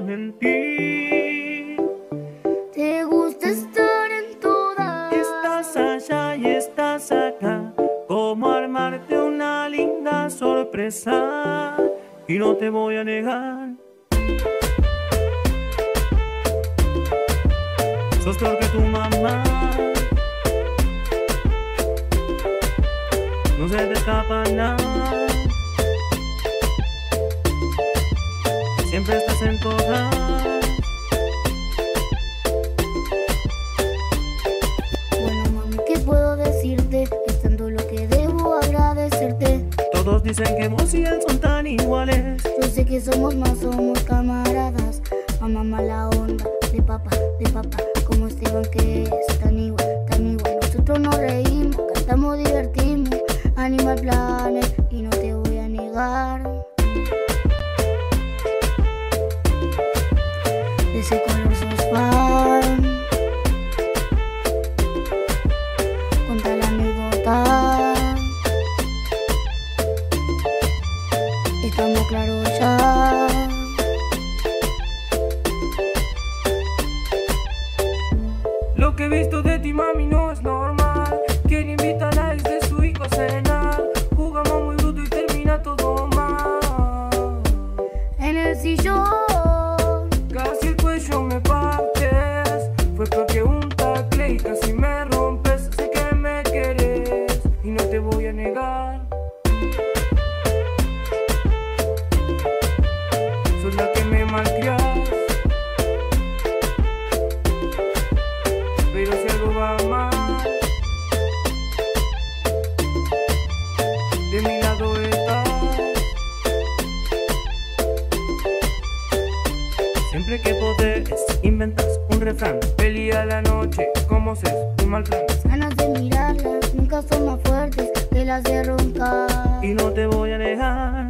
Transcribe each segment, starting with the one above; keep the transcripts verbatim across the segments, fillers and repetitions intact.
corazón en ti. Te gusta estar en todas. Estás allá y estás acá. Cómo armarte una linda sorpresa. Y no te voy a negar. Sos peor que tu mamá. No se te escapa nada. Siempre estás en todas. Bueno, mami, ¿qué puedo decirte? Es tanto lo que debo agradecerte. Todos dicen que vos y él son tan iguales. Yo sé que somos más, somos camaradas. Mamá mala onda, de papá, de papá, como Esteban que es tan igual, tan igual. Nosotros nos reímos, cantamos, divertimos. Animal Planet y no te voy a negar. De ese color sos fan. Cuenta la anécdota. Estamos claros ya. Lo que he visto de ti, mami, no es normal. Quiere invitar a ex de su hijo a cenar. Jugamos muy bruto y termina todo mal. En el sillón casi el cuello me partes. Fue porque un tacle y casi me rompes. Sé que me querés y no te voy a negar. Sos la que me malcriás. Pero si algo va mal, de mi lado estás. Siempre que podés, inventas un refrán. Pelea la noche, como se un mal plan. ganas de mirarlas, nunca son más fuertes que las de roncar. Y no te voy a negar.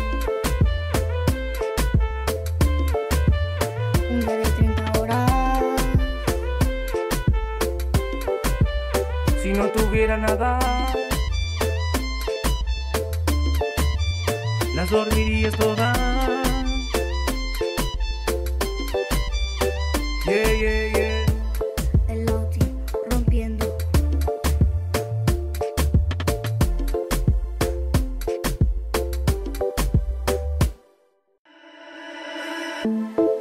Un día de treinta horas. Si no tuviera nada, Las dormirías todas. yeah, yeah, yeah. El Lauti rompiendo. Thank you.